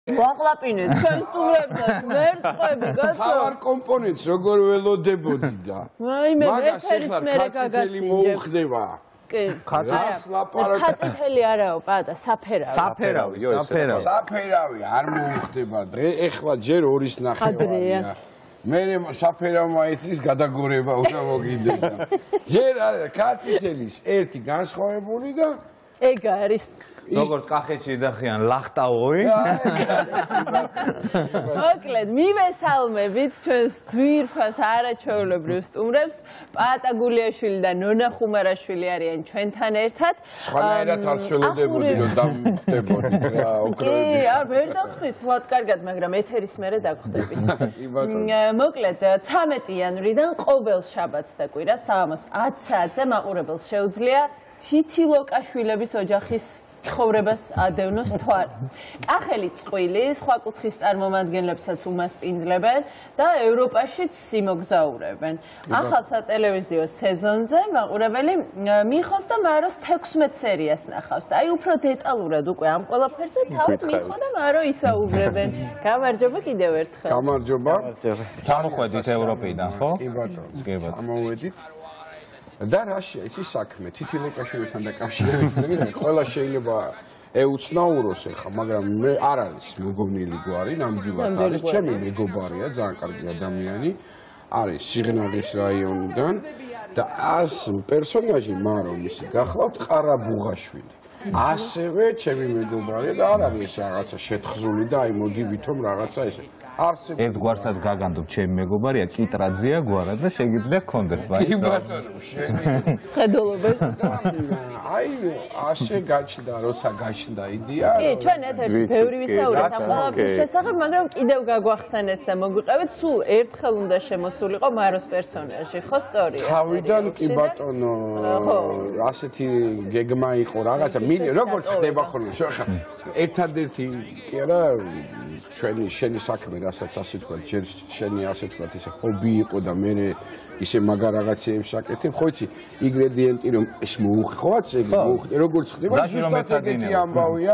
ვაყლაპინეთ ჩვენს სტუმრებსაც ვერტყვები კაცო თავარ კომპონენტს როგორ ველოდებოდი და ვაიმე ეთერის მერე მოუხდება კი კაცს ლაპარაკი კაცითელი არაო პაატა საფერავი საფერავი არ მოუხდება დღე ეხლა ჯერ 2:09 მე საფერავმა ეთრის გადაგორება უნდა მოგინდეს ჯერ კაცითელის ერთი განსხვავებული და ეგ არის როგორც კახეთში იძახიან ლახტაოი მოკლედ მივესალმებით ჩვენს ძვირფას არაჩვეულებრივ სტუმრებს პაატა გულიაშვილი და ნონა ხუმარაშვილი არიან ჩვენთან ერთად სხვანაირად არ ცველოდებოდი რომ დამხდებოდით რა კი არ ვერ დავხდით ვთქვათ კარგად მაგრამ ეთერის მერე დაგხვდებით მოკლედ 13 იანვრიდან ყოველ შაბათს და კვირას საღამოს 10 საათზე მაყურებელს შეუძლია თითილოკაშვილების ოჯახის ცხოვრებას ადევნოს თვარი. კახელი წყვილი, სხვა კუთხის წარმომადგენლებსაც უმასპინძლებენ და ევროპაშიც იმოგზაურებენ. ახალ სატელევიზიო სეზონზე მაყურებელი მიხოს და მაროს 16 სერიას ნახავს და აი უფრო დეტალურად უკვე ამ ყველაფერზე თავად მიხო და მარო ისაუბრებენ. გამარჯობა კიდევ ერთხელ. გამარჯობა. ჩამოხვედით ევროპიდან, ხო? კი ბატონო. ამოვედით. და რაშია იცი საქმე თითილოკაშვილთან დაკავშირებით ყველა შეიძლება ეუცნაუროს ახლა მაგრამ მე არ არის მოგონილი გვარი ნამდვილად არის ჩემი მეგობარია ძალიან კარგი ადამიანი არის სიღნაღის რაიონიდან და ას პერსონაჟი მარო მისი გახლავთ ყარაბუღაშვილი ასევე ჩემი მეგობარია და არ არის რაღაცა შეთხზული და აი მოდი ვითომ რაღაცა ესე ერთ გვარსაც გაგანდობ ჩემი მეგობარია კიტრაძეა გვარა და შეგიძლია გქონდეს კი ბატონო ხედულობენ აი ასე გაჩნდა როცა გაჩნდა იდეა კი ჩვენ ეთერში ბევრი ვისაუბრეთ ამ ყველაფრის შესახებ მაგრამ კიდევ გაგვახსენეთ და მოგვიყევით სულ ერთხელ უნდა შემოსულიყო მაროს პერსონაჟი ხო სწორია თავიდან კი ბატონო ასეთი გეგმა იყო რაღაცა როგორც ხდება ხოლმე ხა ერთადერთი კი არა შენი საქმე რასაც ასე თქვა ჯერ შენი ასე თქვა ისე ჰობი იყო და მე ისე მაგარ რაღაცეებს აკეთებ ხო იცი ინგრედიენტი რომ ის მოუხხოვაც ეგ მოუხდე როგორც ხდება ზუსტად ეგეთი ამბავია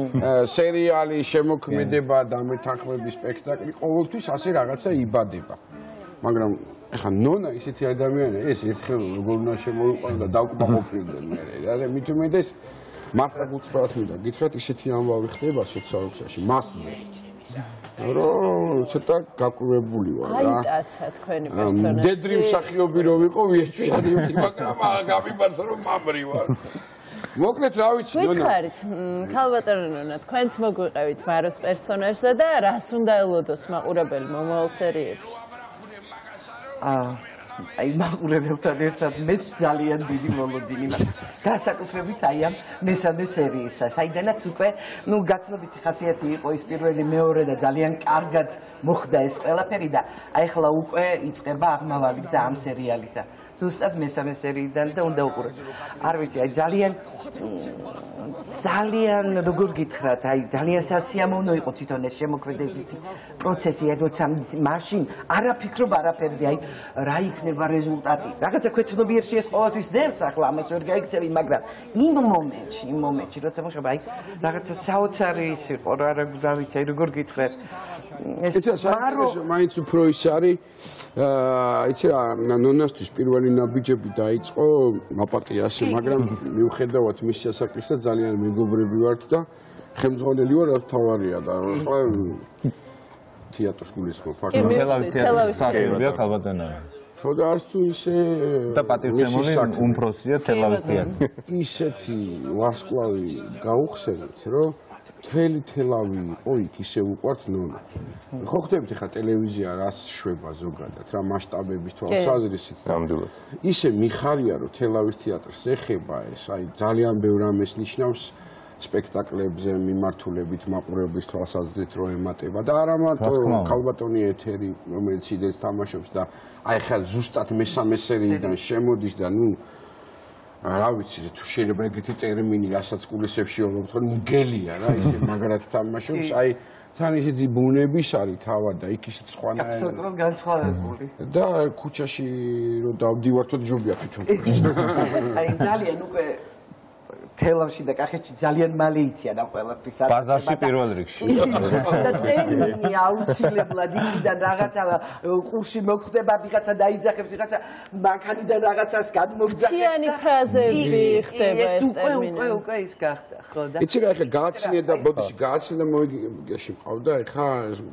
სერიალი შემოქმედება და მეთანხმების სპექტაკლი ყოველთვის ასე რაღაცა იბადება მაგრამ ეხა ნონა ისეთი ადამიანია ეს ერთხელ როგორ უნდა შემოიყვანო და დავკმაყოფილდნენ მე რა მით უმეტეს მართლა გუწევთ მინდა გითხრათ ისეთი ამბავი ხდება სოციალურ მასზე რომ ცოტა გაკვირვებული ვარ რა. აი კაცა თქვენი პერსონაჟი. დედრი მსახიობი რო ვიყო ვიეჭვიანი მაგრამ გამიმართა რომ მამრივარ. მოკლედ რა ვიცი ნონა. ვიხარით ქალბატონო ნონა თქვენც მოგვიყევით მაროს პერსონაჟზე და რას უნდა ელოდოს მაყურებელი მომავალ სერიებში? აი მაყურებელთან ერთად მეც ძალიან დიდი მოლოდინი მაქვს. განსაკუთრებით აი ამ მესამე სერიისა, საიდანაც უკვე გაცნობითი ხასიათი იყო ის პირველი, მეორე და ძალიან კარგად მოხდა ეს ყველაფერი და აი ახლა უკვე იწყება აღმავალი გზა ამ სერიალისა. ზუსტად მესამე სერიიდან და უნდა უყუროთ. არ ვიცი, აი ძალიან როგორ გითხრათ, აი ძალიან სასიამოვნო იყო თვითონ ეს შემოქმედებითი პროცესი, როცა მაშინ არაფიქრობ არაფერზე, აი რა იქნება რეზულტატი. რაღაცა ქვეცნობიერში ეს ყოველთვის დევს, ახლა ამას ვერ გაიქცევი, მაგრამ იმ მომენტში, როცა მოხდება, აი რაღაცა საოცარი ის იყო, რა ვიცი, აი როგორ გითხრათ. ეს მაინც უფრო ის არის, იცი რა, ნონასთვის პირველი ნაბიჯები დაიწყო აპატიასი, მაგრამ მიუხედავად მის შესაძლებლობისა ძალიან მეგობრები ვართ და ხელმძღვანელი ვარ, რაც თავარია და ხო თეატრს გულისხმობ ფაქტობრივად თელავის თეატრის საკითხია ქალბატონო. ხო და არც თუ ისე და პატივცემული უმფროსია თელავის თეატრი. ისეთი ვარსკვლავი გაუხსენეთ, რომ მთელი თელავი იყო იქ ისე უყვართ ნონა. ხო ხდებით ხა ტელევიზია რას შვება ზოგადად რა მასშტაბების თვალსაზრისით ნამდვილად. ისე მიხარია რომ თელავის თეატრს ეხება ეს აი ძალიან ბევრ ამას ნიშნავს სპექტაკლებზე მიმართულებით მაყურებლის თვალსაზრისით რო ემატება და არა მარტო ქალბატონი ეთერი რომელიც იდეას თამაშობს და აი ხა ზუსტად მესამე სერიიდან შემოდის და რა ვიცი თუ შეიძლება ეგეთი ტერმინი რასაც გულისებში ვობთ რომ მგელია რა ისე მაგრად თამაშობს აი თან ისეთი ბუნების არის თავად და იქ ისეთ სხვანაირად აბსოლუტურად განსხვავებული და ქუჩაში რომ დავდივართოთ ჯობია თვითონ აი ძალიან უკვე თელავში და კახეთში ძალიან მალე იციან ამ ყველაფრის ბაზარში პირველ რიგში. და ტერმინი აუცილებლად იქიდან რაღაცა ყურში მოხდება, ვიღაცა დაიძახებს, ვიღაცა მანქანიდან რაღაცას გადმოგძახებს. თიანი ფრაზები ხდება ეს ტერმინი. უკვე ის გახდა, ხო და იცი რა, ეხლა გააცნია და ბოდიში გააცნია მოიგიაში მყავდა, ეხლა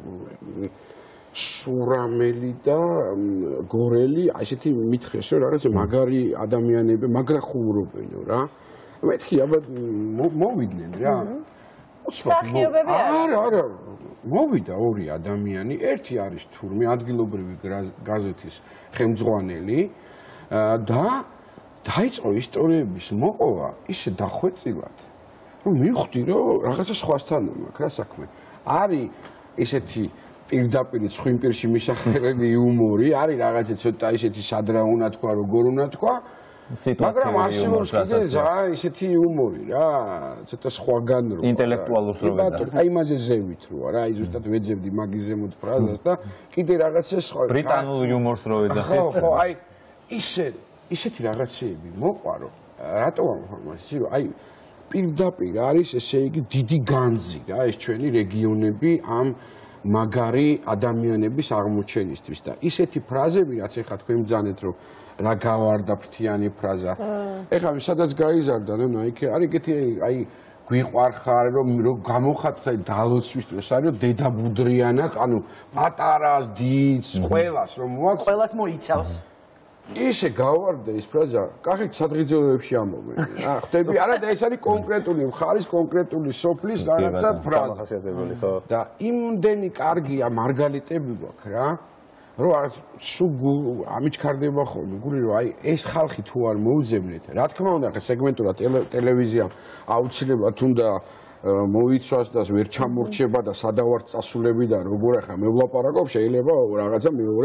სურამელი და გორელი, ასეთი მითხრეს, რომ რაღაცა მაგარი ადამიანები, მაგრა ხუმრობენო რა. მეთქი აბა მოვიდნენ რა. მსახიობები არა, მოვიდა ორი ადამიანი, ერთი არის თურმე ადგილობრივი გაზეთის ხელმძღვანელი და დაიწყო ისტორიების მოყვა ისე დახვეწილად, რომ მივხვდი, რომ რაღაცა სხვასთან მაქვს რა საქმე. არის ესეთი პირდაპირ ხვიმპირში მისახელები იუმორი, არის რაღაცა ცოტა ისეთი სადრა უნდა თქვა, როგორ უნდა თქვა. მაგრამ არსებობს კიდე ისეთი იუმორი რა, ცოტა სხვაგან რო. ინტელექტუალურს რო ვეძახ. აი იმაზე ზევით როა რა, აი ზუსტად ვეძებდი მაგის ზემოთ ფრაზას და კიდე რაღაცა სხვა. ბრიტანულ იუმორს რო ვეძახეთ. ხო, აი ისეთი რაღაცეები მოყვა რომ რატო ამფორმაცია, რომ აი პირდაპირ არის ესე იგი დიდი განძი რა ეს ჩვენი რეგიონები ამ მაგარი ადამიანების აღმოჩენისთვის და ისეთი ფრაზები რაც ეხლა თქვენ ბძანეთ რომ რა გავარდა ფრთიანი ფრაზა ეხლა სადაც გაიზარდა ნონა იქ არის ეგეთი აი გვიყვარხარ რომ გამოხატოთ აი დალოცვის დროს არის რომ დედაბუდრიანად ანუ პატარას დიდს ყველას რომ მოაქვს ყველას მოიცავს ისე გავარდა ის ფრაზა კახეთ სადღეძელებებში ამობენ რა ხდები არა და ეს არის კონკრეტული მხარის კონკრეტული სოფლის რაღაცა ფრაზა და იმდენი კარგია მარგალიტები გვაქვს რა რომ სულ ამიჩქარდება ხოლმე გული რომ აი ეს ხალხი თუ არ მოუძებნეთ რა თქმა უნდა ხა სეგმენტურად ტელევიზია აუცილებლად უნდა მოიცვას და ვერ ჩამორჩება და სადავარ წასულები და როგორ ახლა მე ვლაპარაკობ შეიძლება რაღაცა მეორე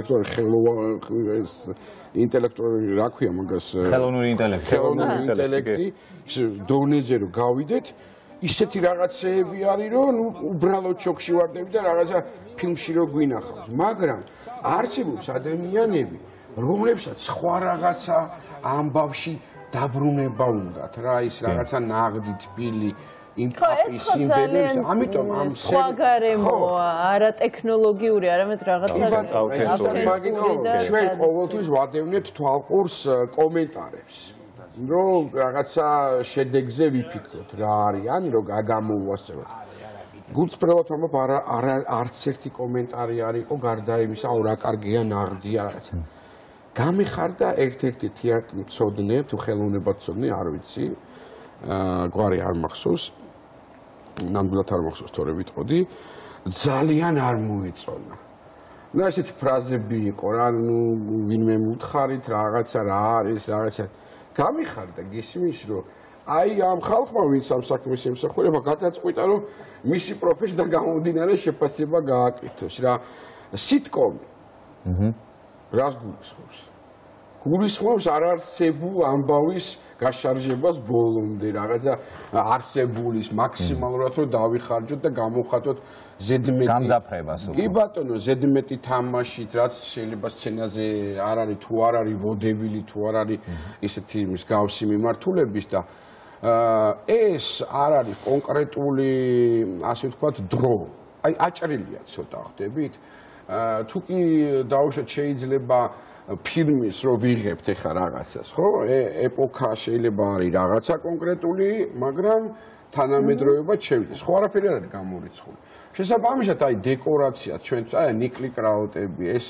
ინტელექტუალური რა ქვია მაგას ხელოვნური ინტელექტი დონეზე რომ გავიდეთ ისეთი რაღაცეები არის რომ უბრალოდ შოქში ვარდები და რაღაცა ფილმში რო გვინახავს მაგრამ არსებობს ადამიანები რომლებსაც სხვა რაღაცა ამბავში დაბრუნება უნდათ რა ის რაღაცა ნაღდი თბილი ამიტომ ამ სხვაგარემოა არა ტექნოლოგიური არამედ რაღაცა ჩვენ ყოველთვის ვადევნეთ თვალყურს კომენტარებს რომ რაღაცა შედეგზე ვიფიქროთ რა არის ან რომ გამოვასწროთ გულწრფელად ამბობ არც ერთი კომენტარი არ იყო გარდა იმისა რა კარგია ნაღდია რაღაცა გამიხარდა ერთ-ერთი თეატრი მცოდნე თუ ხელოვნებად მცოდნე არ ვიცი გვარი არ მახსოვს ნამდვილად არ მახსოვს თორე ვიტყოდი ძალიან არ მოეწონა და ესეთი ფრაზები იყო რა ნუ ვინმე მუთხარით რაღაცა რა არის რაღაცა გამიხარდა გისმის რომ აი ამ ხალხმა ვინც ამ საქმეს ემსახურება გადაწყვიტა რომ მისი პროფესია გამომდინარე შეფასება გააკეთოს რა სიტკომი რას გულისხმობს არ არსებულ ამბავის გაშარჟებას ბოლომდე რაღაცა არსებულის მაქსიმალურად რომ დავიხარჯოთ და გამოვხატოთ ზედმეტი გამძაფრებას კი ბატონო ზედმეტი თამაშით რაც შეიძლება სცენაზე არ არის თუ არ არის ვოდევილი თუ არ არის ისეთი მსგავსი მიმართულების და ეს არ არის კონკრეტული ასე ვთქვათ დრო აი აჭრილია ცოტა ხდებით თუ კი დაუშვათ შეიძლება ფილმის რო ვიღებთ ეხა რაღაცას ხო ეპოქა შეიძლება არის რაღაცა კონკრეტული მაგრამ თანამედროვეობა შევიდეს ხო არაფერი არ არის გამორიცხული შესაბამისად აი დეკორაცია ჩვენ აი ნიკლი კრაუტები ეს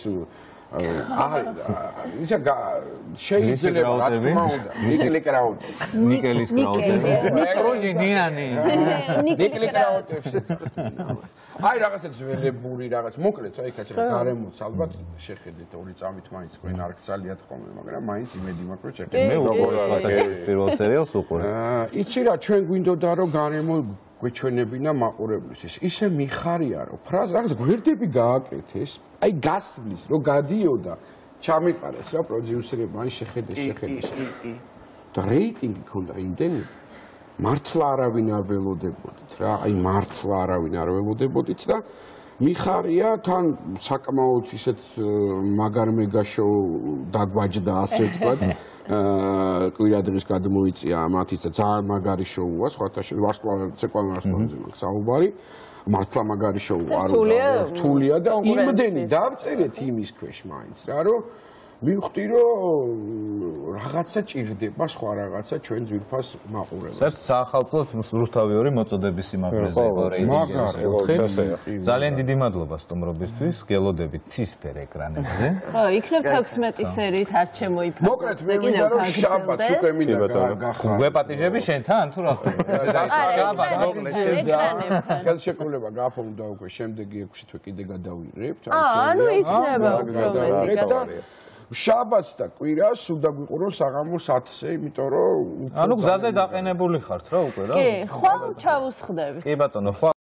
შეიძლება რა თქმა უნდა ნიკლი კრაუტები ნიკელის კრაუტები პროჟინიანი ნიკლი კრაუტები აი რაღაცა ძველებული რაღაც მოკლედ აი კაცი გარემოც ალბათ შეხედეთ ორი წამით მაინც თქვენ არ გძალიათ ხოლმე მაგრამ მაინც იმედი მაქვს რომ შეხედეთ მე როგორ პირველ სერიალს უყურებ იცი რა ჩვენ გვინდოდა რომ გარემო გვეჩვენებინა მაყურებლისთვის ისე მიხარია რომ ფრაზა რაღაც გვერდები გააკეთეს აი გასვლის რომ გადიოდა ჩამიყარეს რა პროდიუსერებმა აი შეხედეს და რეიტინგი ქონდა იმდენი მართლა არავინ არ ველოდებოდით რა აი მართლა არავინ არ ველოდებოდით და მიხარია თან საკმაოდ ისეთ მაგარმეგა შოუ დაგვაჯდა ასე ვთქვათ კვირადღის გადმოიწია მათის და ძალიან მაგარი შოუა სხვათა შორის ვარსკვლავზე მაქვს საუბარი მართლა მაგარი შოუა რთულია და იმდენი დავწერეთ იმის ქვეშ მაინც რა რომ მივხვდი რომ რაღაცა ჭირდება სხვა რაღაცა ჩვენ ძვირფას მაყურებელს. საახალწლოდ რუსთავი 2 მოწოდების სიმაღლეზე იყო რეიტინგი. ძალიან დიდი მადლობა სტუმრობისთვის. გელოდებით ცისფერ ეკრანებზე. ხო, იქნებ 16 სერიით არ შემოიფარგლებს. მოკლედ მე მინდა რომ შაბათს უკვე მინდა გახარ. გვეპატიჟები შენთან თუ რა ხდება? შაბათს მოკლედ ეკრანებთან. ხელშეკრულება გააფორმდა უკვე შემდეგი 6 თვე კიდე გადავიღებთ. ანუ იქნება უფრო მეტი. შაბათს და კვირას სულ დაგვიყუროს საღამოს 10-ზე, იმიტომ რომ ანუ გზაზე დაყენებული ხართ რა უკვე რა? კი, ხვალ ჩავუსხდები. კი ბატონო, ხვალ